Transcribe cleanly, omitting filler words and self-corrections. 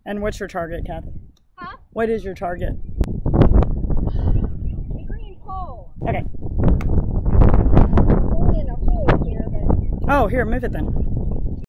And what's your target, Kathy? Huh? What is your target? The green pole. Okay. Only in a hole here, but... Oh, here, move it then.